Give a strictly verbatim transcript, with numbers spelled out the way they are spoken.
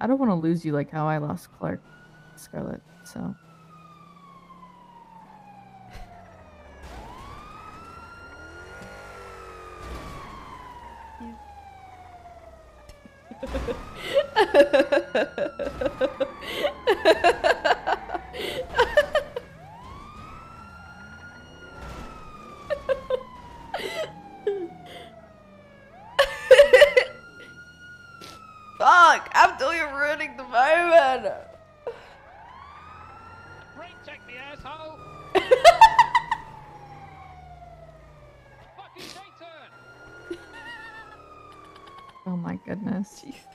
I don't want to lose you like how I lost Clarke, Scarlett, so. Fuck! Abdul, you're ruining the moment! Brake check me, asshole! Fucking day turn! Oh my goodness. Jeez.